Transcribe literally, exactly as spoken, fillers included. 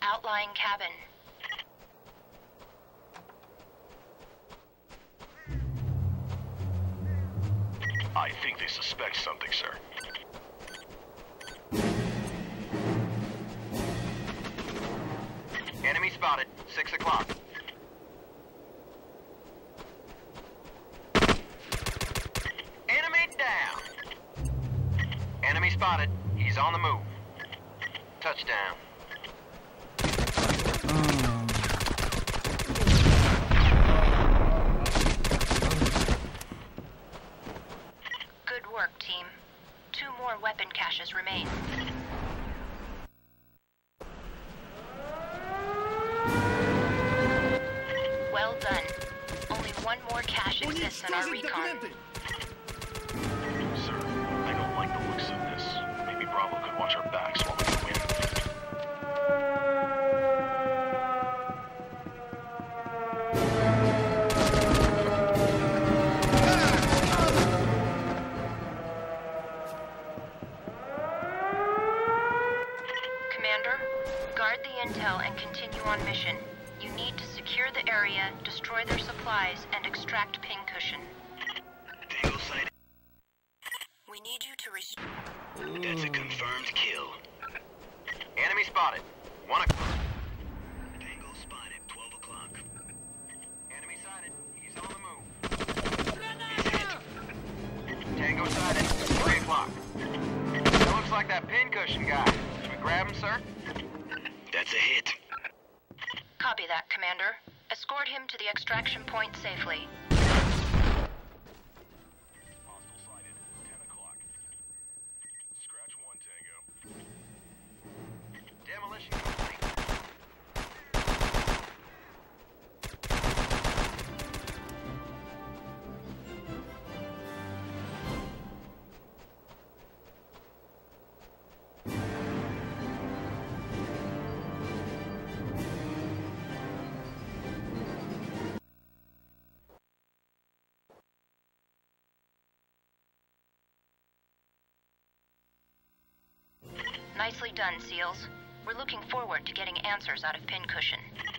outlying cabin. I think they suspect something, sir. Enemy spotted. Six o'clock. Enemy down. Enemy spotted. He's on the move. Touchdown. Good work, team. Two more weapon caches remain. Well done. Only one more cache exists in our recon. Sir, I don't like the looks of this. Maybe Bravo could watch our backs while we win. Commander, guard the intel and continue on mission. You need to secure the area, destroy their supplies, and extract Pincushion. Tango sighted. We need you to restore. That's a confirmed kill. Enemy spotted. One o'clock. Tango spotted. Twelve o'clock. Enemy sighted. He's on the move. He's hit. Tango sighted. Three o'clock. That looks like that pincushion guy. Should we grab him, sir? That's a hit. Copy that, Commander. Escort him to the extraction point safely. Hostile sighted. Ten o'clock. Scratch one, Tango. Demolition complete. Nicely done, SEALs. We're looking forward to getting answers out of Pincushion.